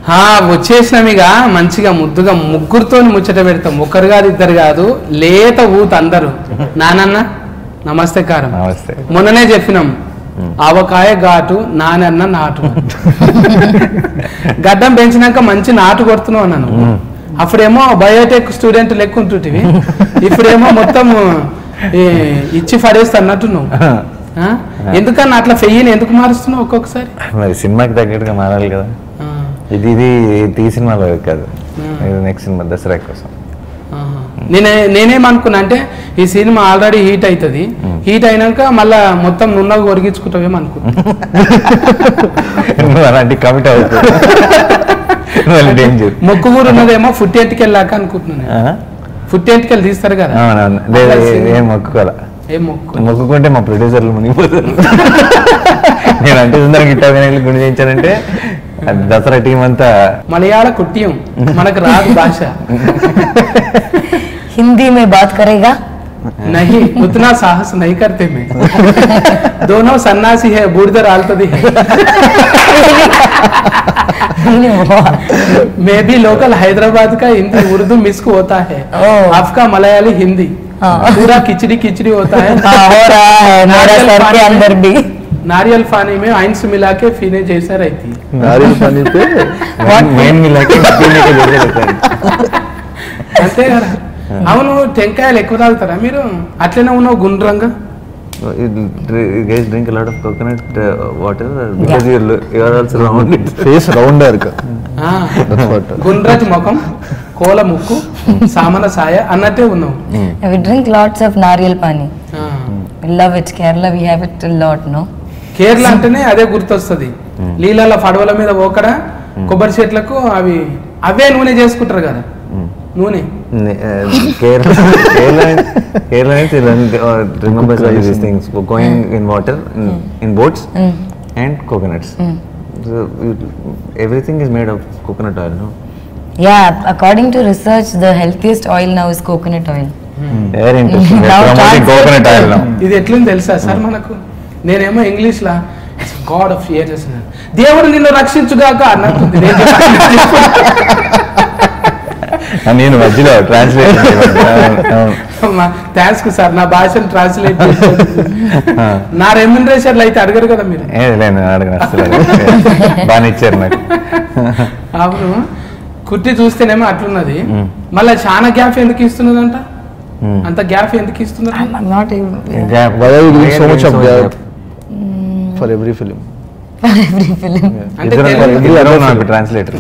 వచ్చేసినాం ఇక మంచిగా ముద్దుగా ముగ్గురుతో ముచ్చట పెడతాం, ఒకరు కాదు ఇద్దరు కాదు, లేత ఊత అందరు. నానన్న నమస్తే కారం. మొన్ననే చెప్పినాం ఆవకాయ ఘాటు నానన్న నాటు. గడ్డం పెంచినాక మంచి నాటు కొడుతున్నావు అన్నాను. అప్పుడేమో బయోటెక్ స్టూడెంట్ లెక్క ఉంటుంటివి, ఇప్పుడేమో మొత్తం ఇచ్చి పడేస్తా అన్నట్టు నువ్వు. ఎందుకన్నా అట్లా ఫెయ్యిని ఎందుకు మారుస్తున్నావు ఒక్కొక్కసారి? మరి సినిమాకి తగ్గట్టుగా మారాలి కదా. ఇది సినిమాలో కాదు, నెక్స్ట్ సినిమా దసరా కోసం. నేనేమనుకున్నా అంటే ఈ సినిమా ఆల్రెడీ హీట్ అవుతుంది, హీట్ అయినాక మళ్ళా మొత్తం నున్నగా ఒరిగించుకుంటావేమో అనుకున్నా. అలాంటి కమిట్ అవుతుంది. మొక్కు కూడా ఉన్నదేమో ఫుట్ ఎంటికెళ్ళాక అనుకుంటున్నాను. ఫుట్ ఎంటికెళ్ళి తీస్తారు కదా, ఏం మొక్కుకోవాలా? మొక్కుకుంటే మా ప్రొడ్యూసర్లు మునిగిపోతారు. నేను అంటే సుందరం గిట్టా వినాయకులు గుండె చేయించానంటే దసరా టీం అంతా మలయాళ కుట్టియం, మనకు రాదు భాష. हिंदी में बात करेगा? नहीं, उतना साहस नहीं करते मैं. दोनों सन्यासी है, बूढ़ डालती है. मैं भी लोकल हैदराबाद का हिंदी उर्दू मिक्स होता है, आपका मलयाली हिंदी पूरा खिचड़ी खिचड़ी होता है. हो रहा है मेरा सर के अंदर भी. नारियल पानी में आइंस मिला के पीने जैसा रहती है. नारियल पानी पे मेन मिला के पीने के जैसा रहता है. అంతే కదా. అవును, టెంకాయలు ఎక్కువ తాగుతారా మీరు? అట్లనే ఉన్నావు గుండ్రంగా. guys drink a lot of coconut water because you are also round, face rounder ka. గుండ్రటి ముఖం, కోల ముక్కు, సామన సాయ అన్నట్టే ఉన్నావు. We drink lots of nariyal pani. We love it. Kerala we have it a lot, no? Kerala అంటేనే అదే గుర్తొస్తుంది. నీళ్ళ పడవల మీద పోకడ కొబ్బరి చెట్లకు అవే నూనె చేసుకుంటారు కదా, నూనె. Kerala remembers all these things, going in water, in boats and coconuts. So everything is made of coconut oil, no? Yeah, according to research, the healthiest oil now is coconut oil. Very interesting. Coconut oil now. ఇది ఎట్లుంది తెలుసా sir మనకు? నేనేమో English లా god of years, దేవుడు నిన్ను రక్షించుగాక అన్నట్టుంది. నేను మధ్యలో ట్రాన్స్లేట్ థ్యాంక్స్ సార్, నా భాషను ట్రాన్స్లేట్ చేసి. నా రెమ్యునరేషన్లు అయితే అడగరు కదా మీరు? బాగా ఇచ్చారు నాకు. అవును, కుట్టి చూస్తేనేమో అట్లున్నది, మళ్ళీ చాలా గ్యాప్ ఎందుకు ఇస్తున్నదంట? అంత గ్యాప్ ఎందుకు ఇస్తున్నారు? For every film. Translator.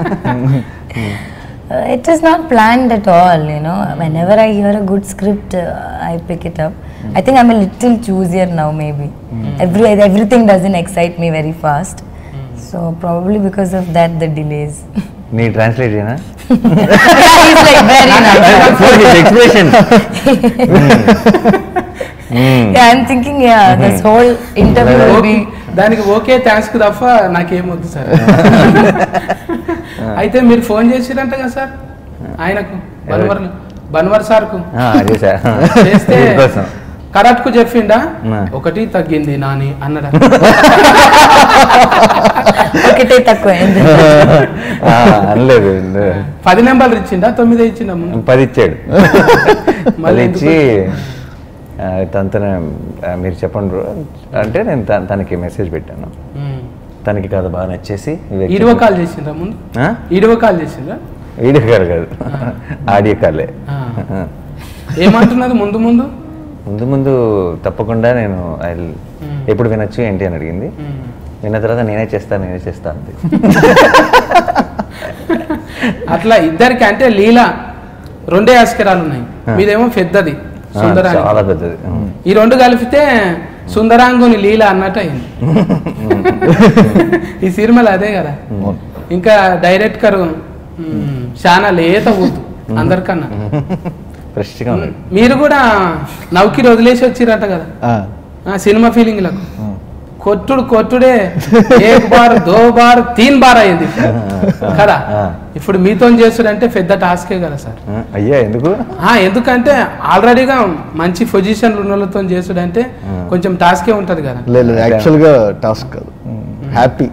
It is not planned at all, you know. Whenever I hear a good script, I pick it up. I think I'm a little choosier now, maybe. Everything doesn't excite me very fast. So probably because of that, the delays. Nee translate cheyna? He's like very nice. For his expression. Yeah, I'm thinking, this whole interview will be. దానికి okay thanks తప్ప నాకేమొద్దు sir. అయితే మీరు phone చేసిరంట కదా sir ఆయనకు, బన్వర్ సార్కు చేస్తే correct కు చెప్పిండా? ఒకటి తగ్గింది నాని అన్నడా? ఒకటే తక్కువ అనలేదు. 10 నెంబర్లు ఇచ్చిండా 9 ఇచ్చిండా? 10 ఇచ్చాడు. మళ్ళీ ఇచ్చి తనతో మీరు చెప్పండి బ్రో అంటే నేను తనకి మెసేజ్ పెట్టాను. తనకి కథ బాగా నచ్చేసి వీడియో కాల్ చేసిండ్రా ముందు? వీడియో కాల్ చేసిండ్రా? వీడియో కాల్ కాదు, ఆడియో కాలే. ఏమంటున్నది ముందు ముందు ముందు ముందు తప్పకుండా నేను ఎప్పుడు వినొచ్చు ఏంటి అని అడిగింది. విన్న తర్వాత నేనే చేస్తాను అంతే. అట్లా ఇద్దరికి అంటే లీలా 2 ఆస్కరాలు ఉన్నాయి, మీదేమో పెద్దది సుందరాంగి, చాలా పెద్దది. ఈ 2 కలిపితే సుందరాంగుని లీల అన్నట్టు అయింది. ఈ సినిమాలో అదే కదా. ఇంకా డైరెక్టర్ చాలా లేత ఊతు అందరికన్నా. మీరు కూడా నౌకి వదిలేసి వచ్చిరట కదా సినిమా ఫీలింగ్లకు. కొట్టుడే 1 బార్ 2 బార్ 3 బార్ అయింది కదా. ఇప్పుడు మీతో చేసుడంటే పెద్ద టాస్కే కదా సార్. అయ్యా ఎందుకు? ఎందుకంటే ఆల్రెడీగా మంచి పొజిషన్ ఉన్న వాళ్ళతో చేసుడంటే కొంచెం టాస్కే ఉంటది కదా. యాక్చువల్ గా టాస్క్ కాదు, హ్యాపీ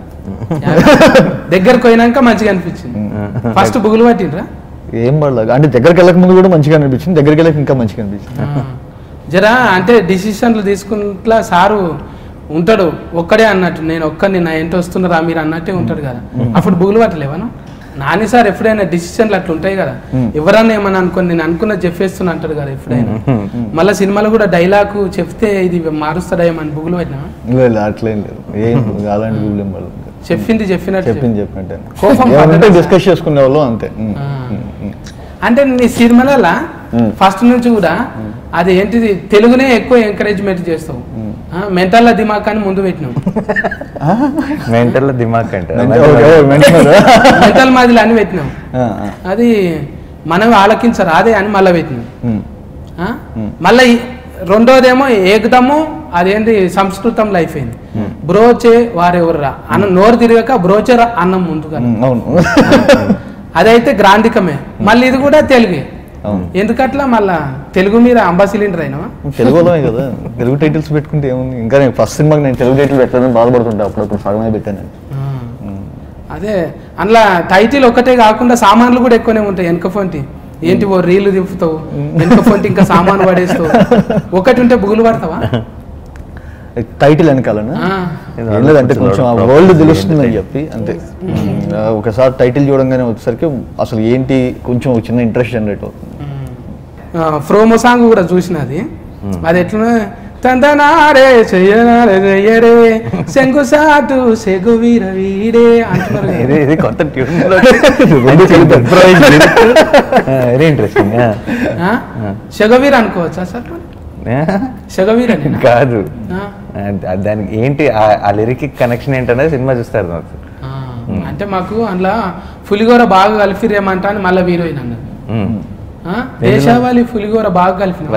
దగ్గరకు పోయినాక మంచిగా అనిపించింది. ఫస్ట్ బుగులు పట్టిండ్రా? ఏం పడలేదు అంటే దగ్గరికి వెళ్ళక ముందు కూడా మంచిగా అనిపించింది, దగ్గరికి వెళ్ళక ఇంకా మంచిగా అనిపించింది. జరా అంటే డిసిషన్లు తీసుకుంటా సారు ఉంటాడు ఒక్కడే అన్నట్టు, నేను ఒక్కడిని నా ఏంటి వస్తున్నారా మీరు అన్నట్టే ఉంటాడు కదా. అప్పుడు బుగులు పట్టలేవను? నాని సార్ ఎప్పుడైనా డిసిషన్లు అట్లా ఉంటాయి కదా, ఎవరన్నా ఏమన్నా అనుకోని నేను అనుకున్న చెప్పేస్తున్నా అంటాడు కదా ఎప్పుడైనా. మళ్ళీ సినిమాలో కూడా డైలాగ్ చెప్తే ఇది మారుస్తాడేమని బుగులు పెట్టినా? లేదు అట్లేం లేదు, ఏం అలాంటి బుగులు ఏం పడలేదు. చెప్పినట్టు కోపం డిస్కస్ చేసుకునే వాళ్ళు అంతే. అంటే నీ సినిమాల ఫస్ట్ నుంచి కూడా అది ఏంటిది తెలుగునే ఎక్కువ ఎంకరేజ్మెంట్ చేస్తావు. మెంటల్ దిమాక్ అని ముందు పెట్టినావు. మెంటల్ దిమాక్ అంటే మెంటల్ మాదిరి అని పెట్టినావు. అది మనం ఆలకించరు అదే అని మళ్ళీ పెట్టినావు. మళ్ళీ రెండోదేమో ఏకదము అదేంటి సంస్కృతం లైఫ్ అయింది. బ్రోచే వారెవర్రా అన్న నోరు తిరగక బ్రోచర్ అన్నం ముందుగా, అదైతే గ్రాంధికమే. మళ్ళీ ఇది కూడా తెలుగే. ఎందుకట్లా మళ్ళా తెలుగు మీద అంబాసిలిండర్ అయినావా? తెలుగులోనే కదా, తెలుగు టైటిల్స్ పెట్టుకుంటే ఏముంది. ఇంకా నేను ఫస్ట్ సినిమాకి నేను తెలుగు టైటిల్ పెట్టాలని బాధపడుతుంటా, అప్పుడప్పుడు సగమే పెట్టాను. అదే అందులో టైటిల్ ఒకటే కాకుండా సామాన్లు కూడా ఎక్కువనే ఉంటాయి. వెనక ఫోన్టి ఏంటి ఓ రీళ్లు దింపుతావు, వెనక ఫోన్టి ఇంకా సామాను పడేస్తావు. ఒకటి ఉంటే బుగులు పడతావా? టైటిల్ వెనకాలనా? ఏం లేదంటే కొంచెం ఆ వరల్డ్ తెలుస్తుందని చెప్పి అంతే. ఒకసారి టైటిల్ చూడంగానే వచ్చేసరికి అసలు ఏంటి కొంచెం చిన్న ఇంట్రెస్ట్ జనరేట్ అవుతుంది. ప్రోమో సాంగ్ కూడా చూసినది, అది ఎట్లా తందనారే చెయ్యనారే చెయ్యరే శంకు సాటు సెగు వీర వీరే అంటున్నారు. ఇది కొత్త ట్యూన్, వెరీ ఇంట్రెస్టింగ్. సెగవీర్ అనుకోవచ్చా సార్? సెగవీర్ అని కాదు, దానికి ఏంటి ఆ లిరిక్ కనెక్షన్ ఏంటనేది సినిమా చూస్తారు నాకు. అంటే మాకు అందులో పులిగోర బాగా కలిపిరేమంట అని మళ్ళీ హీరోయిన్ అన్నది. దేశావాలి పులిగోర బాగా కలిపిన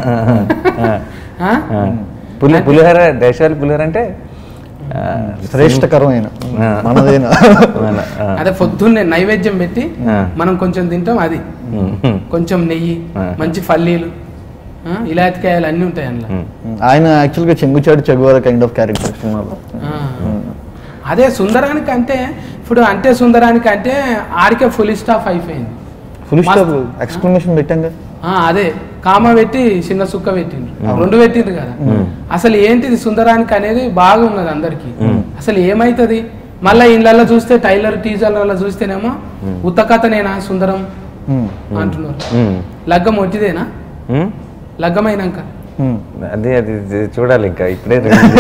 పులిహోర, దేశావాలి పులిహోర అంటే శ్రేష్టకరమైన మనదైనా. అదే పొద్దున్నే నైవేద్యం పెట్టి మనం కొంచెం తింటాం, అది కొంచెం నెయ్యి, మంచి పల్లీలు, ఇలాయతికాయలు అన్నీ ఉంటాయి అందులో. ఆయన యాక్చువల్గా చెంగుచాడు చెగువార కైండ్ ఆఫ్ క్యారెక్టర్ సినిమాలో. అదే సుందరానికి అంటే ఇప్పుడు అంటే సుందరానికి అంటే ఆడికే ఫుల్ స్టాఫ్ అయిపోయింది. ఫుల్ స్టాప్ ఎక్స్ప్లెనేషన్ పెట్టాం కదా. అదే కామ పెట్టి చిన్న సుక్క పెట్టిండ్రు, రెండు పెట్టిండ్రు కదా. అసలు ఏంటిది సుందరానికి అనేది బాగా ఉన్నది అందరికి. అసలు ఏమైతుంది మళ్ళీ ఇళ్ళల్లో చూస్తే టైలర్ టీజర్లలో చూస్తేనేమో ఉత్త కథనేనా సుందరం అంటున్నారు. లగ్గం వచ్చిదేనా? లగ్గమైనాక అది చూడాలి, ఇంకా ఇప్పుడే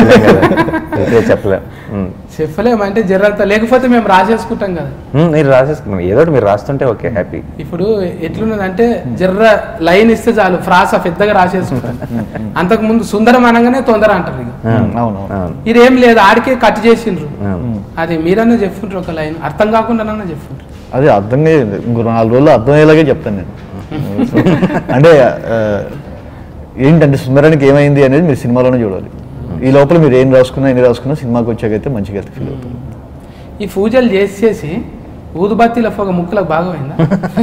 చెప్పలేమంటే జర్రంత, లేకపోతే మేము రాసేసుకుంటాం కదా. మీరు రాసేసుకున్నాం ఏదో మీరు రాస్తుంటే ఓకే హ్యాపీ. ఇప్పుడు ఎట్లున్నదంటే జర్ర లైన్ ఇస్తే చాలు ఫ్రాస పెద్దగా రాసేసుకుంటాం. అంతకు ముందు సుందరం అనగానే తొందర అంటారు. ఇక ఇదేం లేదు, ఆడికే కట్ చేసిండ్రు. అది మీరన్నా చెప్పుంటారు, ఒక లైన్ అర్థం కాకుండా చెప్పుంటారు. అది అర్థం ఇంకో 4 రోజులు అర్థమయ్యేలాగే చెప్తాను నేను. అంటే ఏంటంటే సుందరానికి ఏమైంది అనేది మీరు సినిమాలోనే చూడాలి. ఈ లోపల మీరు ఏం రాసుకున్నా ఎన్ని రాసుకున్నా సినిమాకి వచ్చాకైతే మంచిగా ఫీల్ అవుతుంది. ఈ పూజలు చేసి ఊదుబత్తిల పొగ ముక్కులకు బాగా పోయిందా?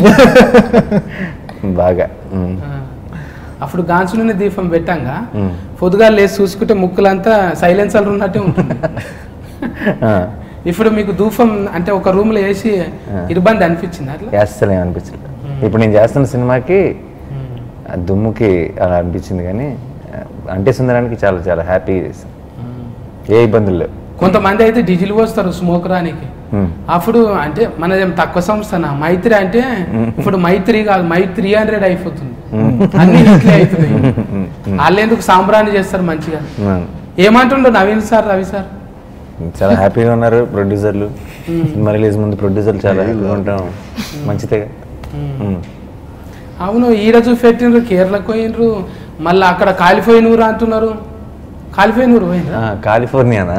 బాగా. అప్పుడు గాంచులోనే దీపం పెట్టంగా పొద్దుగా లేచి చూసుకుంటే ముక్కులంతా సైలెన్సర్ ఉన్నట్టే ఉంటుంది. ఇప్పుడు మీకు ధూపం అంటే ఒక రూమ్ లో వేసి ఇబ్బంది అనిపించింది? అట్లా అసలు ఏమనిపించలేదు. ఇప్పుడు నేను చేస్తున్న సినిమాకి దుమ్ముకి అలా అనిపించింది, కానీ అంటే సుందరానికి చాలా చాలా హ్యాపీ, ఏ ఇబ్బందులు లేవు. కొంతమంది అయితే డీజిల్ పోస్తారు స్మోక్ రానికి. అప్పుడు అంటే మనదేం తక్కువ సంస్థనా మైత్రి అంటే, ఇప్పుడు మైత్రి కాదు మై 300 అయిపోతుంది, అన్ని ఇట్లే అవుతున్నాయి. వాళ్ళు ఎందుకు సాంబ్రాన్ని చేస్తారు మంచిగా. ఏమంటుండ్రు నవీన్ సార్, రవి సార్? చాలా హ్యాపీగా ఉన్నారు ప్రొడ్యూసర్లు. సినిమా రిలీజ్ ముందు ప్రొడ్యూసర్లు చాలా హ్యాపీగా ఉంటాం, మంచిదే. అవును, ఈ రోజు పెట్టినరు కేరళకు పోయినరు, మళ్ళీ అక్కడ కాలిపోయినూరు అంటున్నారు. కాలిపోయినూరు పోయినరా? కాలిఫోర్నియానా?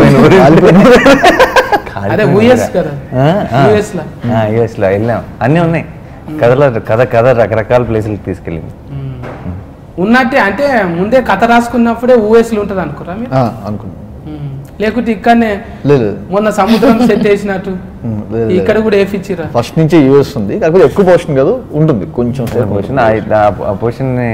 అదే యుఎస్ కదా, యుఎస్ లో వెళ్ళాం, అన్నీ ఉన్నాయి. కథ రకరకాల ప్లేసులకు తీసుకెళ్ళింది. ఉన్నట్టే అంటే ముందే కథ రాసుకున్నప్పుడే యుఎస్ లో ఉంటుంది అనుకోరా మీరు? అనుకున్నా. లేకుంటే ఇక్కడనే మొన్న సముద్రం సెట్ చేసినట్టు ఇక్కడ కూడా వేపించిరా? ఫస్ట్ నుంచి యూఎస్ ఉంది, కాకపోతే ఎక్కువ పోర్షన్ కాదు, ఉంటుంది కొంచెం పోర్షన్. ఆ పోర్షన్ ని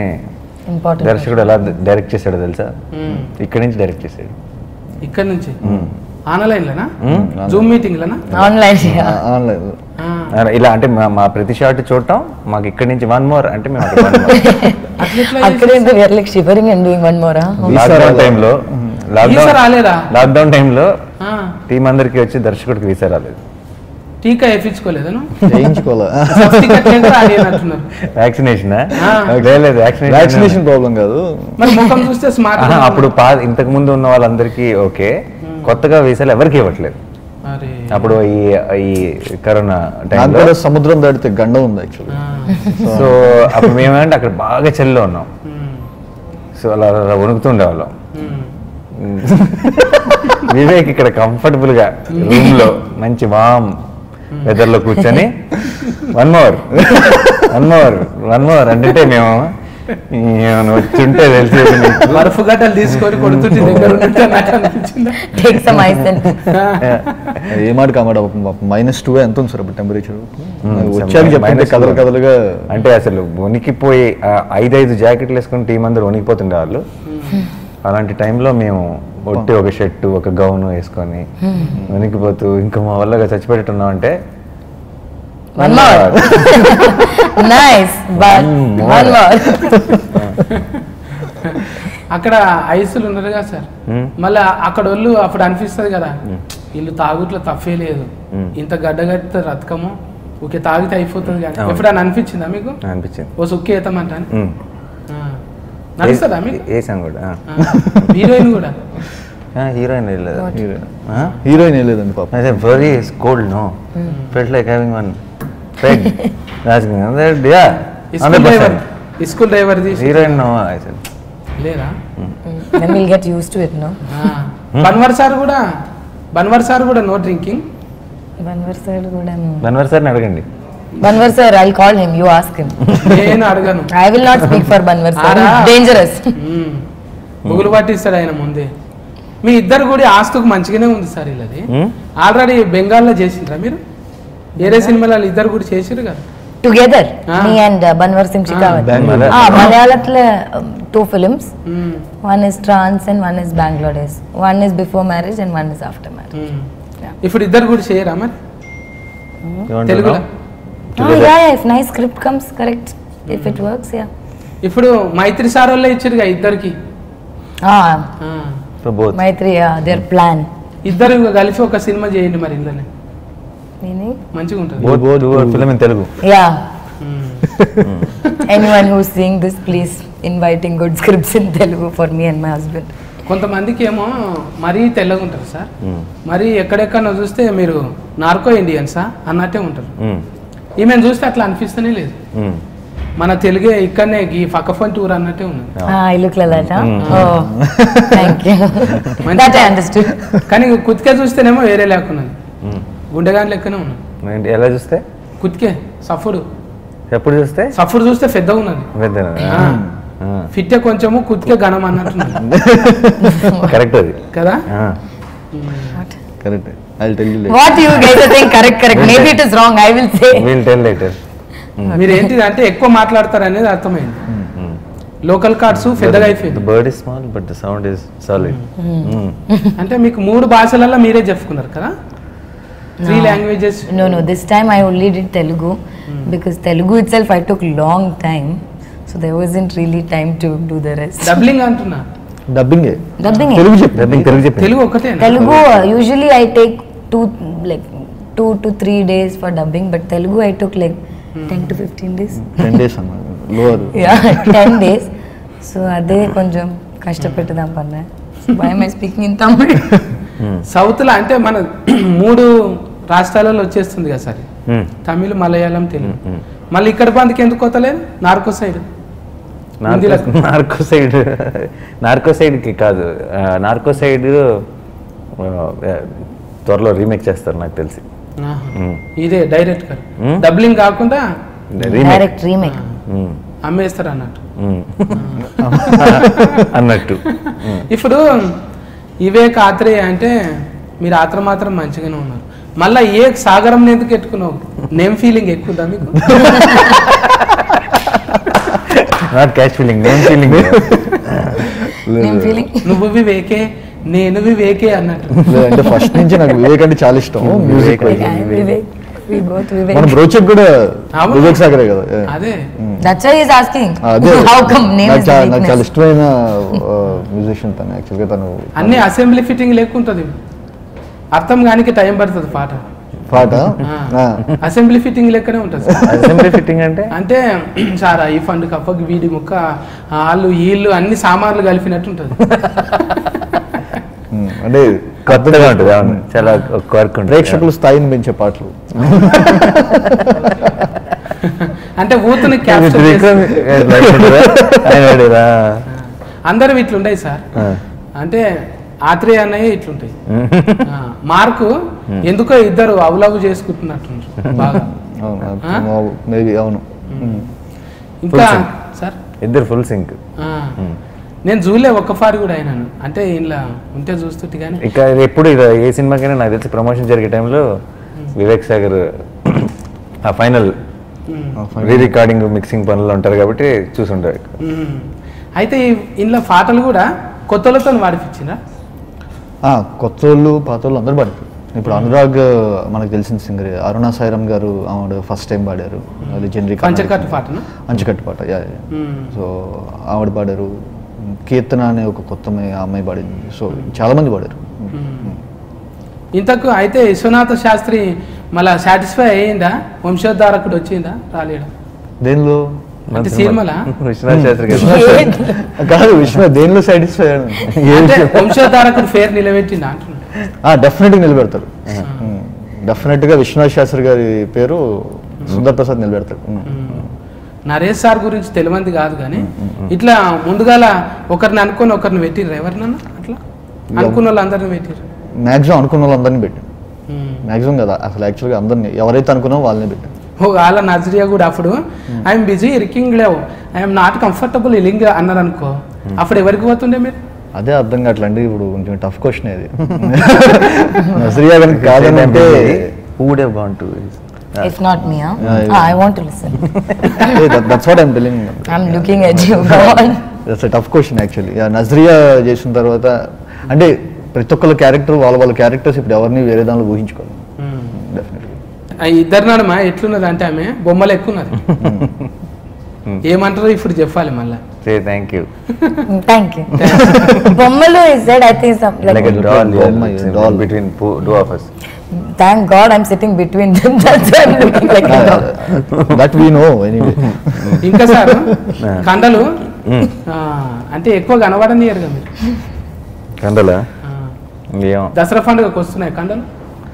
దర్శకుడు ఎలా డైరెక్ట్ చేశాడో తెలుసా? ఇక్కడ నుంచి డైరెక్ట్ చేశాడు. ఇక్కడ నుంచి ఆన్లైన్లోనా జూమ్ మీటింగ్లోనా ఆన్లైన్ ఆన్లైన్ ఇలా అంటే మా ప్రతి షాట్ చూడటం మాకు ఇక్కడి నుంచి 1 more అంటే మేము అక్కడే like shivering and doing one more lockdown టైంలో రాలేరా లాక్డౌన్ టైంలో టీం అందరికి వచ్చి దర్శకుడికి వీసా రాలేదు. టీకా వేయించుకోలేదను చేయించుకోలే వ్యాక్సినేషన్ వ్యాక్సినేషన్ ప్రాబ్లం కాదు మరి ముఖం చూస్తే స్మార్ట్. అప్పుడు ఇంతకు ముందు ఉన్న వాళ్ళందరికీ ఓకే, కొత్తగా వీసాలు ఎవరికి ఇవ్వట్లేదు. అప్పుడు ఈ కరోనా టైంలో సముద్రం దాటితే గండం ఉంది యాక్చువల్లీ. సో అప్పుడు మేమేమంటే అక్కడ బాగా చలిలో ఉన్నాం. సో అలా వణుకుతుండే వాళ్ళం. వివేక్ ఇక్కడ కంఫర్టబుల్ గా రూమ్ లో మంచి వామ్ వెదర్ లో కూర్చొని 1 more అంటే మేము వచ్చింటే తెలిసి బర్ఫ్ గడ్డలు తీసుకొని కొడుతుంటే ఏ మాట కామాట -2 ఎంత ఉంది సార్ అప్పుడు టెంపరేచర్ వచ్చాక చెప్పండి కదలుగా. అంటే అసలు వణికిపోయి 5 జాకెట్లు వేసుకుని టీం అందరూ వణికిపోతుండే వాళ్ళు. అలాంటి టైంలో మేము ఒట్టి ఒక షర్టు ఒక గౌను వేసుకొని వణికిపోతూ ఇంకా మా వల్ల చచ్చిపెట్టున్నాం అంటే అక్కడ ఐసులు ఉన్నారు కదా సార్, మళ్ళీ అక్కడ వాళ్ళు అప్పుడు అనిపిస్తుంది కదా వీళ్ళు తాగుట్లో తప్పే లేదు, ఇంత గడ్డగట్టితే రతకము ఓకే తాగితే అయిపోతుంది కానీ ఎప్పుడైనా అనిపించిందా మీకు? అనిపించింది. ఓ సుక్కి ఏతామంటాను నడుస్తుందా మీకు? వేసాం కూడా. హీరోయిన్ కూడా హీరోయిన్ హీరోయిన్ లేదండి పాప. Very cold no felt like having one peg. School driver heroine no లేరా? we'll get used to it no. Banwar sir కూడా నో డ్రింకింగ్. బన్వర్ సార్ అడగండి. Banwar sir, I'll call him. You ask him. నేను అడగను. I will not speak for Banwar sir. Dangerous. బుగులు పట్టిస్తాడు ఆయన ముందే. మీ ఇద్దరు కూడా ఆస్తుకు మంచిగానే ఉంది సార్. ఇలాది ఆల్రెడీ బెంగాల్లో చేసిండ్రా మీరు? వేరే సినిమాలు ఇద్దరు కూడా చేసిరు కదా together. Me and Banwar Singh Shekhawat. Malayalatla 2 films. One is Trans and one is Bangalore Days. One is before marriage and one is after marriage. ఇప్పుడు ఇద్దరు కూడా చేయరా మరి తెలుగులో? Yeah, if nice script comes, correct. If it works, yeah. ఇప్పుడు మైత్రి sir వాళ్ళే ఇచ్చారుగా ఇద్దరికి. మైత్రి their plan. ఇద్దరు కలిసి ఒక సినిమా చేయండి మరి ఇందులోనే. మంచిగా ఉంటుంది. Film in Telugu. Yeah. Anyone who's seeing this, please inviting good scripts in Telugu for me and my husband. కొంతమందికి ఏమో మరీ తెల్లగా ఉంటారు సార్, మరి ఎక్కడెక్కడ చూస్తే మీరు నార్కో ఇండియన్సా అన్నట్టే ఉంటారు. ఈమెను చూస్తే అట్లా అనిపిస్తూనే లేదు. మన తెలుగే ఇక్కడనే ఈ ఫకఫోన్ టూర్ అన్నట్టే ఉన్నది. I look like that, huh? Oh, thank you. That I understood. కానీ కుత్కే చూస్తేనేమో వేరే లేకున్నది, గుండెగాని లెక్కనే ఉన్నది. ఎలా చూస్తే కుత్కే సఫుడు ఎప్పుడు చూస్తే సఫుడు చూస్తే పెద్దగా ఉన్నది, ఫిట్టే కొంచెము కుత్కే ఘనం అన్నట్టున్నది. కరెక్ట్ అది కదా? Correct. I'll tell you later. What you guys are saying correct. Maybe it is wrong. I will say. We'll tell later. మీరు ఏంటిది అంటే ఎక్కువ మాట్లాడతారు అనేది అర్థమైంది. లోకల్ కార్డ్స్ పెద్దగా అయిపోయింది. The bird is small but the sound is solid. అంటే మీకు 3 భాషలలో మీరే చెప్పుకున్నారు కదా? 3 languages. No, this time I only did Telugu because Telugu itself I took long time, so there wasn't really time to do the rest. Dubbing అంటున్నా. Dubbing. Telugu ఒకటే. Telugu usually I take 2 to 3 days for dubbing, but Telugu I took like 10 to 15 days. 10 days అన్న lower. Yeah, 10 days. So అదే కొంచెం కష్టపెట్టుదాం పన్నా. Why am I speaking in Tamil? South లో అంటే మన 3 రాష్ట్రాలలో వచ్చేస్తుంది కదా సార్, తమిళ్ మలయాళం తెలుగు. మళ్ళీ ఇక్కడ బందికి ఎందుకు కొత్తలేదు? నార్కో సైడ్ నార్కోసైడ్కి కాదు, నార్కోసైడ్ త్వరలో రీమేక్ చేస్తారు నాకు తెలిసి. ఇదే డైరెక్ట్ గా డబ్లింగ్ కాకుండా డైరెక్ట్ రీమేక్ అమ్మేస్తారు అన్నట్టు. ఇప్పుడు ఇవే ఆత్రేయ అంటే మీరు ఆత్ర మాత్రం మంచిగానే ఉన్నారు, మళ్ళీ ఏ సాగరం ఎందుకు ఎట్టుకున్నావు? నేమ్ ఫీలింగ్ ఎక్కువదా మీకు? Not cash feeling, name feeling. నువ్వు వివేకే నేను వివేకే అన్నట్టు. లేదంటే ఫస్ట్ నుంచి నాకు వివేక్ అంటే చాలా ఇష్టం. Music Vivek. We both Vivek. మన బ్రోచెక్ కూడా అవును. వివేక్ సాగరే కదా. అదే That's why he's asking. అదే How come name నాకు is the నాకు చాలా weakness? ఇష్టమైన మ్యూజిషియన్ తను. యాక్చువల్గా తను అన్ని అసెంబ్లీ ఫిట్టింగ్ లేకుంటది, అర్థం కానికి టైం పడుతుంది పాట. పాట అసెంబ్లీ ఫిట్టింగ్ లెక్కనే ఉంటుంది. అసెంబ్లీ ఫిట్టింగ్ అంటే అంటే సారా ఈ ఫండ్ కప్పకి వీడి ముక్క వాళ్ళు వీళ్ళు అన్ని సామాన్లు కలిపినట్టు ఉంటుంది. అంటే కొత్తగా ఉంటుంది. అవును, చాలా వర్క్ ఉంటుంది. ప్రేక్షకుల స్థాయిని పెంచే పాటలు. అంటే ఊతుని క్యాప్చర్ అందరూ ఇట్లుంటాయి సార్. అంటే ఆత్రేయ అన్నయ్య ఇట్లుంటాయి. మార్కు ఎందుకో ఇద్దరు అవులవు చేసుకుంటున్నట్టు బాగా. మేబీ అవును. ఇంకా సార్ ఇద్దరు ఫుల్ సింక్. నేను చూడలే ఒక్క ఫారి కూడా అయినాను, అంటే ఇలా ఉంటే చూస్తుంటే కానీ. ఇక ఎప్పుడు ఏ సినిమాకైనా నాకు తెలిసి ప్రమోషన్ జరిగే టైంలో వివేక్ సాగర్ ఆ ఫైనల్ రీ రికార్డింగ్ మిక్సింగ్ పనులు ఉంటారు కాబట్టి చూసుంటారు. అయితే ఇంట్లో పాటలు కూడా కొత్తలతో వాడిపించిందా? కొత్త వాళ్ళు పాత వాళ్ళు అందరూ పాడారు. ఇప్పుడు అనురాగ్ మనకు తెలిసిన సింగర్ అరుణా సాయిరామ్ గారు ఆవిడ ఫస్ట్ టైం పాడారు. జనరిక్ పంచకట్టు పాటను అంచుకట్టు పాట. సో ఆవిడ పాడారు. కీర్తన అనే ఒక కొత్త అమ్మాయి పాడింది. సో చాలా మంది పాడారు. ఇంతకు అయితే విశ్వనాథ శాస్త్రి మళ్ళా సాటిస్ఫై అయ్యిందా? వంశోద్ధారకుడు వచ్చిందా? రాలేడా? దేనిలో అంటే సినిమాలా? విశ్వనాథ్ శాస్త్రి గారు కాదు, విశ్వ దేనిలో సాటిస్ఫై అంటే వంశోద్ధారకుడు ఫేర్ నిలబెట్టిందా అంటున్నా. డెఫినెట్గా నిలబెడతారు. డెఫినెట్గా విశ్వనాథ్ శాస్త్రి గారి పేరు సుందర్ ప్రసాద్ నిలబెడతారు. నరేష్ సార్ గురించి తెలియంది కాదు కానీ ఇట్లా ముందుగాల ఒకరిని అనుకుని ఒకరిని పెట్టిర్రు. ఎవరినన్నా అట్లా అనుకున్న వాళ్ళు అందరిని పెట్టిర్రు. మ్యాక్సిమం అనుకున్న వాళ్ళందరినీ పెట్టాను. మ్యాక్సిమం కదా, అసలు యాక్చువల్గా అందరినీ ఎవరైతే అనుకున్నామో వాళ్ళని పెట్టాను. వాళ్ళ నజరియా కూడా అప్పుడు ఐఎమ్ బిజీ రికింగ్ లేవు, ఐఎమ్ నాట్ కంఫర్టబుల్ ఇలింగ్ అన్నారు అనుకో, అప్పుడు ఎవరికి పోతుండే మీరు? అదే అర్థం కావట్లండి. ఇప్పుడు కొంచెం టఫ్ క్వశ్చన్ ఇది. నజరియా కనుక కాదంటే who would have gone to If not me, huh? I want to listen. that's what I'm telling you. I'm looking at you. Go on. That's a tough question actually. Nazriya చేసిన తర్వాత అంటే ప్రతి ఒక్కళ్ళ character వాళ్ళ characters ఇప్పుడు ఎవరిని వేరే దానిలో ఊహించుకోవాలి. డెఫినెట్లీ ఇద్దరు నడమ ఎట్లున్నది అంటే ఆమె బొమ్మలు ఎక్కున్నది. ఏమంటారో ఇప్పుడు చెప్పాలి మళ్ళీ. say thank you Thank you. Bommalo is that I think something like a doll, doll between two of us. Thank God I'm sitting between them. That's why I'm looking like a doll. that we know anyway. ఇంకా sir కండలు అంటే ఎక్కువ కనబడనియరు కదా మీరు. కండలా ఏమో దసరా పండుగకు వస్తున్నాయి కండలు.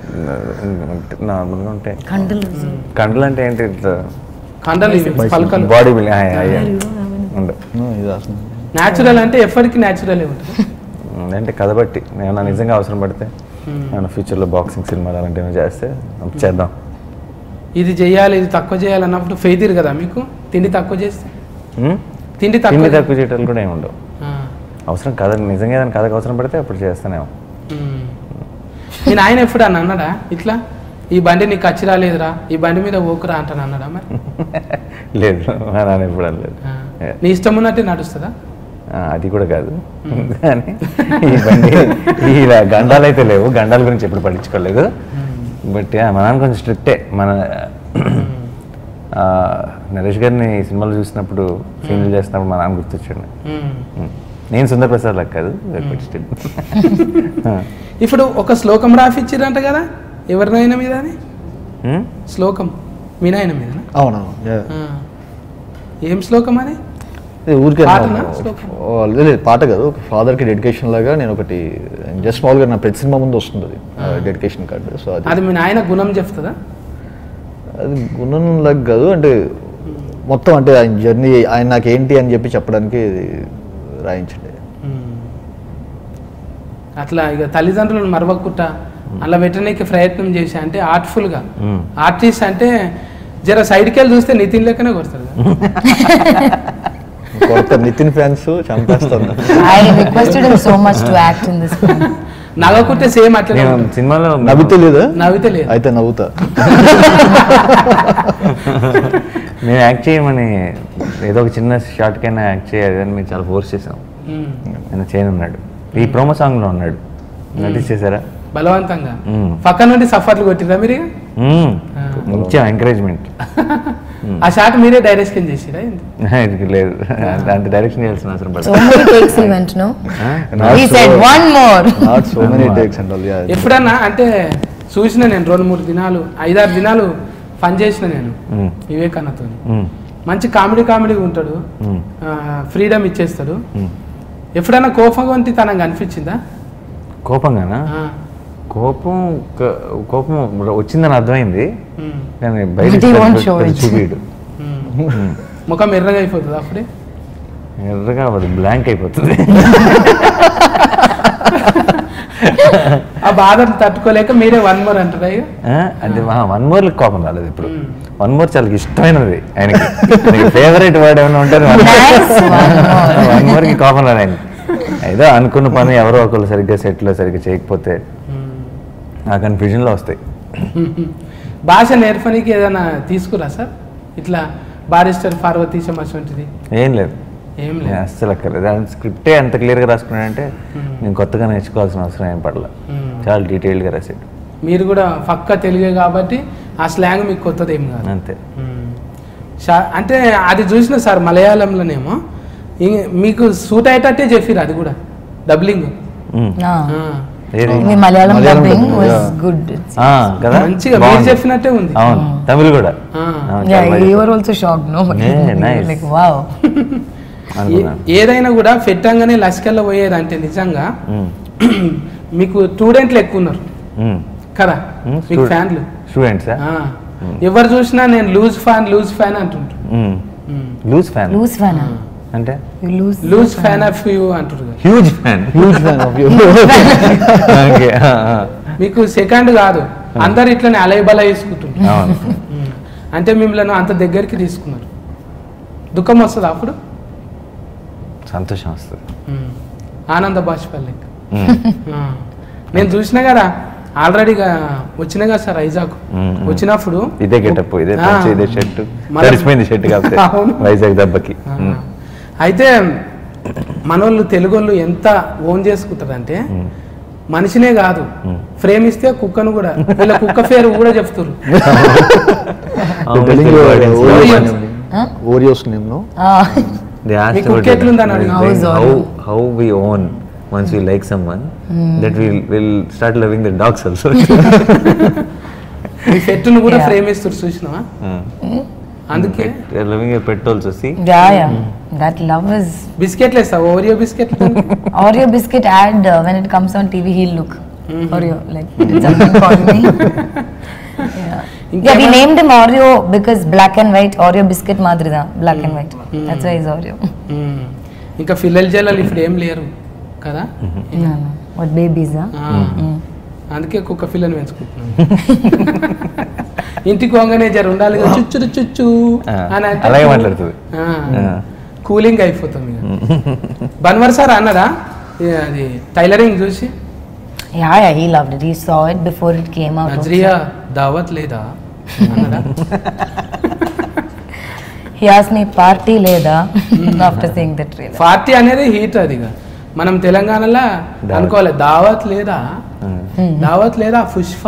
నార్మల్గా ఉంటాయి. Kandalu. కండలు అంటే ఏంటి? కండలు పలకలు బాడీ బిల్డింగ్ ఉండవు. న్యాచురల్ అంటే ఎప్పటికీ న్యాచురల్ ఉంటుంది. అంటే కథ బట్టి ఏమన్నా నిజంగా అవసరం పడితే ఏమన్నా ఫ్యూచర్లో బాక్సింగ్ సినిమాలు అలాంటివి చేస్తే చేద్దాం. ఇది చేయాలి ఇది తక్కువ చేయాలి అన్నప్పుడు ఫెయిర్ కదా మీకు. తిండి తక్కువ చేస్తే తిండి తక్కువ చేయటాలు కూడా ఏమి ఉండవు. అవసరం కథ నిజంగా ఏదైనా కథకు అవసరం పడితే అప్పుడు చేస్తానేమో. నేను ఆయన ఎప్పుడు అని అన్నాడా ఇట్లా ఈ బండి నీకు ఖర్చు రాలేదురా, ఈ బండి మీద ఓకురా అంటాను అన్నాడా? మరి లేదు, మా నాన్న ఎప్పుడు అనలేదు. నీ ఇష్టం ఉన్నట్టే నడుస్తుందా? అది కూడా కాదు. కానీ ఈ బండి ఇలా గండాలు అయితే లేవు, గండాల గురించి ఎప్పుడు పట్టించుకోలేదు. బట్ మా నాన్న కొంచెం స్ట్రిక్టే. మన నరేష్ గారిని సినిమాలు చూసినప్పుడు సీన్లు చేసినప్పుడు మా నాన్న గుర్తొచ్చాడు. నేను సుందర్ ప్రసాద్ లాగా కాదు. ఇప్పుడు ఒక శ్లోకం రాసిచ్చిరంట కదా ఎవరినైనా మీద అని. శ్లోకం మీ నాయన మీద? అవునవును. ఏం శ్లోకం అది? ఊరికే పాటనా శ్లోకం? పాట కాదు, ఒక ఫాదర్కి డెడికేషన్ లాగా నేను ఒకటి జస్ట్ మామూలుగా నా ప్రతి సినిమా ముందు వస్తుంది అది డెడికేషన్ కార్డు. సో అది మీ నాయన గుణం చెప్తుందా? అది గుణం లాగా కాదు, అంటే మొత్తం అంటే ఆయన జర్నీ ఆయన నాకేంటి అని చెప్పి చెప్పడానికి రాయించండి. అట్లా ఇక తల్లిదండ్రులను మరవకుట్ట అలా పెట్టడానికి ప్రయత్నం చేసి అంటే ఆర్ట్ఫుల్గా. ఆర్టిస్ట్ అంటే జర సైడ్కి వెళ్ళి చూస్తే నితిన్ లెక్కనే కొడతారు. నితిన్ ఫ్యాన్స్ చంపేస్తారు. I requested him so much to act in this film. నవ్వకుంటే సేమ్ అట్లా సినిమాలో నవ్వితే లేదా? నవ్వితే లేదు. అయితే నవ్వుతా. నేను యాక్ట్ చేయమని ఏదో ఒక చిన్న షార్ట్కైనా యాక్ట్ చేయాలి అని మీరు చాలా ఫోర్స్ చేసాం. ఆయన చేయనున్నాడు. ఈ ప్రోమో సాంగ్లో ఉన్నాడు, నోటీస్ చేశారా? బలవంతంగా పక్క నుండి సఫర్లు కొట్టిరా మీరు? మంచి ఎంకరేజ్మెంట్. ఆ షాట్ మీరే డైరెక్షన్ చేసిరా? లేదు, అంత డైరెక్షన్ చేయాల్సిన అవసరం So many takes he went, no? He said one more. Not so many takes and all. Yeah. ఎప్పుడన్నా అంటే చూసిన నేను 2-3 దినాలు 5-6 దినాలు పని చేసిన నేను వివేకానందతో. మంచి కామెడీ ఉంటాడు, ఫ్రీడమ్ ఇచ్చేస్తాడు. ఎప్పుడన్నా కోపంగా ఉంటే తనకు అనిపించిందా? కోపంగానా? కోపం వచ్చిందని అర్థమైంది, కానీ బయట చూపిడు. ముఖం ఎర్రగా అయిపోతుంది అప్పుడే? ఎర్రగా అవ్వదు, బ్లాంక్ అయిపోతుంది. ఆ బాధను తట్టుకోలేక మీరే 1 more అంటారా? అంటే 1 more కోపం రాలేదు ఇప్పుడు. 1 more చాలా ఇష్టమైనది ఆయనకి, ఫేవరెట్ వర్డ్ ఏమైనా ఉంటుంది 1 more కి కోపం రాదు ఆయనకి. ఏదో అనుకున్న పని ఎవరో ఒకళ్ళు సరిగ్గా సెట్లో సరిగ్గా చేయకపోతే ఆ కన్ఫ్యూజన్లో వస్తాయి. భాష నేర్పనికి ఏదైనా తీసుకురా సార్? ఇట్లా బారిస్టర్ పార్వతీశం అటువంటిది ఏం లేదు, అస్సలు అక్కర్లేదు. దాని స్క్రిప్టే ఎంత క్లియర్గా రాసుకున్నాడంటే నేను కొత్తగా నేర్చుకోవాల్సిన అవసరం ఏం పడల, చాలా డీటెయిల్డ్గా రాసాడు. మీరు కూడా పక్కా తెలుగే కాబట్టి ఆ స్లాంగ్ మీకు కొత్తది ఏం కాదు అంతే. అంటే అది చూసిన సార్ మలయాళంలోనేమో మీకు సూట్ అయ్యేటట్టే చెప్పిరు, అది కూడా dubbing Malayalam dubbing was good. మంచిగా మీరు చెప్పినట్టే ఉంది. అవును, తమిళ్ కూడా. Yeah, you were also shocked, no? Nice. Like wow. ఏదైనా కూడా పెట్టంగానే లస్కల్లో పోయేది అంటే నిజంగా మీకు స్టూడెంట్లు ఎక్కువ ఉన్నారు కదా, మీకు ఫ్యాన్లు. స్టూడెంట్స్ ఎవరు చూసినా నేను లూజ్ ఫ్యాన్ అంటుంటారు. లూజ్ ఫ్యాన్ అంటే లూజ్ ఫ్యాన్ ఆఫ్ యూ అంటారు. Huge fan of you. మీకు సెకండ్ కాదు, అందరు ఇట్లనే అలయబల వేసుకుంటున్నారు. అంటే మిమ్మల్ని అంత దగ్గరికి తీసుకున్నారు. దుఃఖం వస్తుంది అప్పుడు? సంతోషం వస్తుంది, ఆనంద బాష్పాలు. నేను చూసినా కదా, ఆల్రెడీగా వచ్చినా కదా సార్ వైజాగ్. వచ్చినప్పుడు ఇదే గెటప్, ఇదే షర్ట్, తడిసిపోయింది షర్ట్ కాబట్టి వైజాగ్ దెబ్బకి. అయితే మనోళ్ళు తెలుగు వాళ్ళు ఎంత ఓన్ చేసుకుంటారంటే మనిషినే కాదు, ఫ్రేమ్ ఇస్తే కుక్కను కూడా, వీళ్ళ కుక్క పేరు కూడా చెప్తారు. Oreos name, no? They asked మీకు కుక్క ఎట్లుందని అడిగారు. how we own once we like someone, that we'll start loving the dogs also. మీ పెట్టును కూడా ఫ్రేమ్ ఇస్తారు చూసినావా? అందుకే loving a pet also, see? Yeah. That love is. బిస్కెట్లు వేస్తావు? ఓరియో బిస్కెట్లు? Oreo biscuit ad when it comes on TV, he'll look. Oreo, like did something for me. Yeah, we named him Oreo because black and white. Oreo biscuit madrida, black and white. That's why he's Oreo. ఇంకా పిల్లల జల్లలు ఇప్పుడు ఏం లేరు కదా? No. What babies, huh? అందుకే కుక్క పిల్లని పెంచుకుంటున్నాను. ఇంటికి వంగనే జర ఉండాలి, చుచ్చు అని అంటే అలాగే మాట్లాడుతుంది, కూలింగ్ అయిపోతాం. ఇక బన్వర్ సార్ అన్నాడా అది టైలరింగ్ చూసి? Yeah, he loved it. He saw it before it came out. Nazriya దావత్ లేదా అన్నాడా? He asked me party లేదా after seeing the trailer. Party అనేది హీట్, అదిగా మనం తెలంగాణలో అనుకోవాలి. దావత్ లేదా పుష్ప.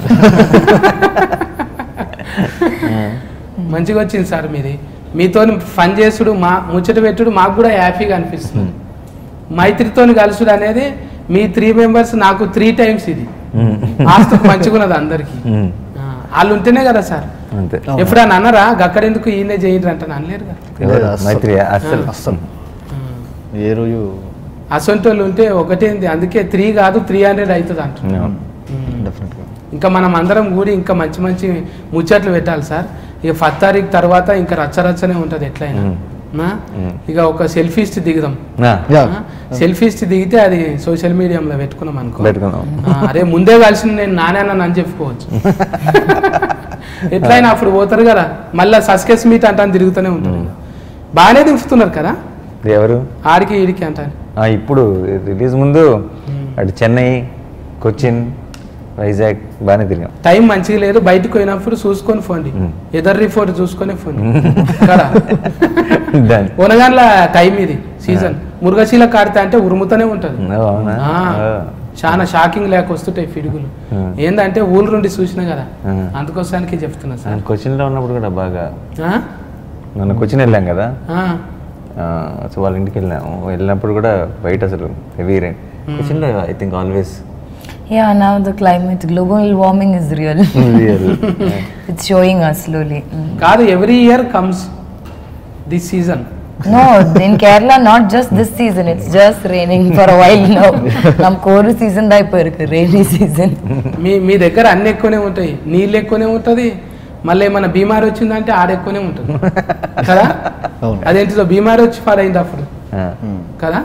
మంచిగా వచ్చింది సార్ మీది. మీతో ఫన్ చేసుడు, మా ముచ్చట పెట్టుడు మాకు కూడా హ్యాపీగా అనిపిస్తుంది. మైత్రితో కలుసుడు అనేది మీ 3 members, నాకు 3 times ఇది. ఆస్తుకు మంచిగా ఉన్నది అందరికి. వాళ్ళు ఉంటేనే కదా సార్. ఎప్పుడన్నా అన్నారా గక్కడెందుకు ఈయనే చేయరు అంటే? అనలేరు అస్సలు ఏ రోజు అసొంటి వాళ్ళు ఉంటే ఒకటేంది, అందుకే 3 కాదు 300 అవుతుంది అంటున్నారు. ఇంకా మనం అందరం కూడి ఇంకా మంచి మంచి ముచ్చట్లు పెట్టాలి సార్. ఇక 10 తారీఖు తర్వాత ఇంకా రచ్చరచ్చనే ఉంటుంది ఎట్లయినా. ఇక ఒక సెల్ఫీస్ట్ దిగుదాం. సెల్ఫీస్ట్ దిగితే అది సోషల్ మీడియాలో పెట్టుకున్నాం అనుకో, అరే ముందే కలిసి నేను నానేనని అని చెప్పుకోవచ్చు. ఎట్లయినా అప్పుడు పోతారు కదా, మళ్ళీ సస్కెస్ మీట్ అంటాను తిరుగుతూనే ఉంటారు. బాగానే దింపుతున్నారు కదా ఎవరు, ఆడికి ఈడికి అంటాను. ఇప్పుడు రిలీజ్ ముందు అటు చెన్నై, కొచ్చిన్, వైజాగ్ బాగానే తిరిగాం. టైం మంచిగా లేదు, బయటకు పోయినప్పుడు చూసుకొని పోండి, ఎదర్ రిపోర్ట్ చూసుకొని పోండి కదా. ఉనగాన్ల టైం ఇది సీజన్, మురుగశీల కాడితే అంటే ఉరుముతూనే ఉంటుంది. అవునా? చాలా షాకింగ్ లేక వస్తుంటాయి పిడుగులు. ఏంటంటే ఊళ్ళ నుండి చూసినా కదా, అందుకోసానికి చెప్తున్నా సార్. కొచ్చిన్లో ఉన్నప్పుడు కూడా బాగా నన్ను కొచ్చిన్ వెళ్ళాం కదా, సో వాళ్ళ ఇంటికి వెళ్ళినప్పుడు కూడా బయట అసలు హెవీ రైన్. కొచ్చిన్లో I think always. Yeah, now the climate, global warming is real. It's showing us slowly. కాదు, every year comes this season. No, in Kerala not just this season, it's just raining for a while now. Nam koru season da ipoyirukku, rainy season. మీ దగ్గర అన్ని ఎక్కువనే ఉంటాయి, నీళ్ళు ఎక్కువనే ఉంటుంది, మళ్ళీ ఏమైనా బీమారి వచ్చిందంటే ఆడ ఎక్కువనే ఉంటుంది కదా. అదేంటిదో బీమారి వచ్చి పాడైంది అప్పుడు కదా.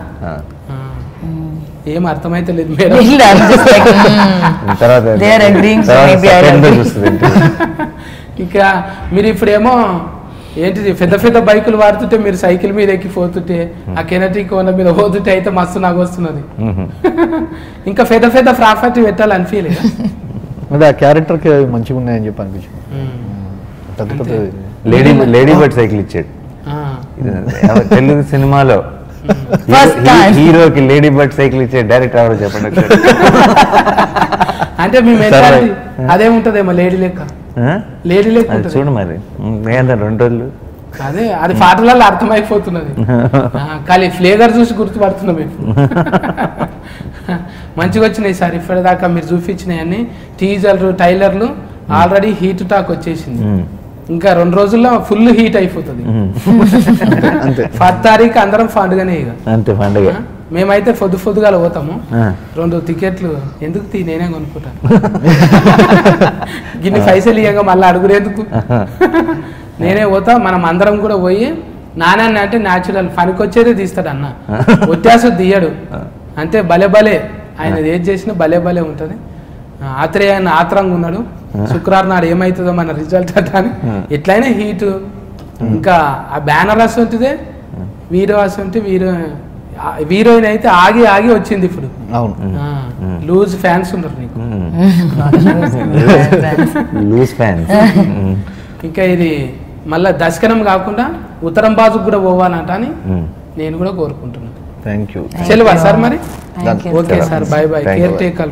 ఏం అర్థమైతే లేదు మేడం. ఇంకా మీరు ఇప్పుడేమో ఏంటిది పెద్ద పెద్ద బైకులు వాడుతుంటే మీరు సైకిల్ మీద ఎక్కిపోతుంటే ఆ కెనటీ కోన మీద పోతుంటే అయితే మస్తు నాకు వస్తున్నది. ఇంకా పెద్ద పెద్ద ప్రాపర్టీ పెట్టాలని ఫీల్. ఆ క్యారెక్టర్ కి మంచిగా ఉన్నాయని చెప్పి అనిపించింది. లేడీ బర్డ్ సైకిల్ ఇచ్చాడు తెలుగు సినిమాలో. హీరోకి లేడీ బర్డ్ సైకిల్ ఇచ్చే డైరెక్టర్ ఎవరో చెప్పండి. అంటే మీ మెంటాలిటీ అదే ఉంటదేమో, లేడీ లెక్క. లేడీ లెక్క చూడు మరి 2 రోజులు అదే, అది పాటలలో అర్థమైపోతున్నది. కానీ ఫ్లేవర్ చూసి గుర్తుపడుతున్నా మీకు. మంచిగా వచ్చినాయి సార్ ఇప్పటిదాకా మీరు చూపించినాయన్ని. టీజర్లు టైలర్లు ఆల్రెడీ హీట్ టాక్ వచ్చేసింది. ఇంకా 2 రోజుల్లో ఫుల్ హీట్ అయిపోతుంది. 10 తారీఖు అందరం పండుగనే ఇక. అంతే పండుగ. మేమైతే పొద్దుగా పోతాము. 2 టికెట్లు ఎందుకు నేనే కొనుక్కుంటాను. గిన్ని పైసలు ఇయ్యంగా మళ్ళీ అడుగురేందుకు, నేనే పోతా. మనం అందరం కూడా పోయి నాన్న అంటే న్యాచురల్ పనికొచ్చేదే తీస్తాడు అన్న, వ్యత్యాసం తీయడు. అంతే భలే భలే ఆయన ఏది చేసినా భలే భలే ఉంటుంది. ఆత్రేయాన్ని ఆత్రంగా ఉన్నాడు. శుక్రవారం నాడు ఏమవుతుందో మన రిజల్ట్ అని. ఎట్లయినా హీటు. ఇంకా ఆ బ్యానర్ అసంటిదే, వీరో అసంటి హీరోయిన్ అయితే ఆగి ఆగి వచ్చింది ఇప్పుడు. లూజ్ ఫ్యాన్స్ ఉన్నారు నీకు. Loose fans. ఇంకా ఇది మళ్ళా దశకనం కాకుండా ఉత్తరం బాజుకు కూడా పోవాలంట అని నేను కూడా కోరుకుంటున్నాను. Thank you. సెలవా సార్ మరి? Okay sir, bye bye. Caretaker.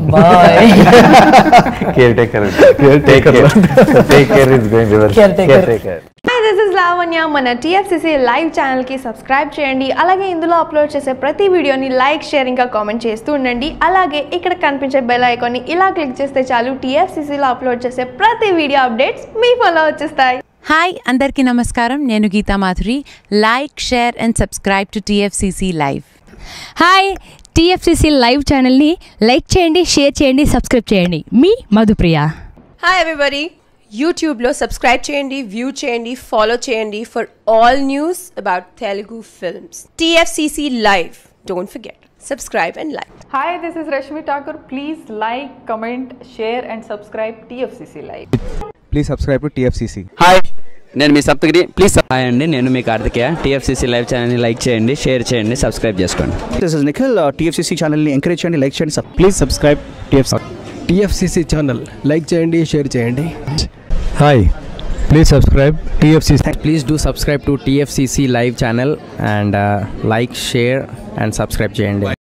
Caretaker. Take care is going to caretaker. Hi, this is Lavanya. మన TFCC లైవ్ ఛానల్ కి సబ్స్క్రైబ్ చేయండి. అలాగే ఇందులో అప్లోడ్ చేసే ప్రతి వీడియోని లైక్, షేర్ ఇంకా కామెంట్ చేస్తూ ఉండండి. అలాగే ఇక్కడ కనిపించే బెల్ ఐకాన్ని ఇలా క్లిక్ చేస్తే చాలు TFCC లో అప్లోడ్ చేసే ప్రతి వీడియో అప్డేట్స్ మీ ఫోన్లో వచ్చేస్తాయి. హాయ్ అందరికీ నమస్కారం, నేను Geetha Madhuri. Like, share and subscribe to TFCC live. Hi, TFCC live ఛానల్ని లైక్ చేయండి, షేర్ చేయండి, సబ్స్క్రైబ్ చేయండి. మీ మధుప్రియ. హాయ్ ఎవ్రీబడి, యూట్యూబ్లో సబ్స్క్రైబ్ చేయండి, వ్యూ చేయండి, ఫాలో చేయండి for all news about Telugu films. TFCC live, don't forget, subscribe and like. Hi, this is Rashmi Thakur. Please like, comment, share and subscribe TFCC live. Please subscribe to TFCC. Hi, నేను మీ Saptagiri. Please hi అండి, నేను మీ Karthikeya. TFCC live ఛానల్ని like చేయండి, share చేయండి, subscribe చేసుకోండి. This is Nikhil. TFCC ఛానల్ని ఎంకరేజ్ చేయండి, లైక్ చేయండి. Please subscribe TFCC channel. Like చేయండి, షేర్ చేయండి. Hi, please subscribe TFCC. Please do subscribe to TFCC live channel and like, share and subscribe చేయండి.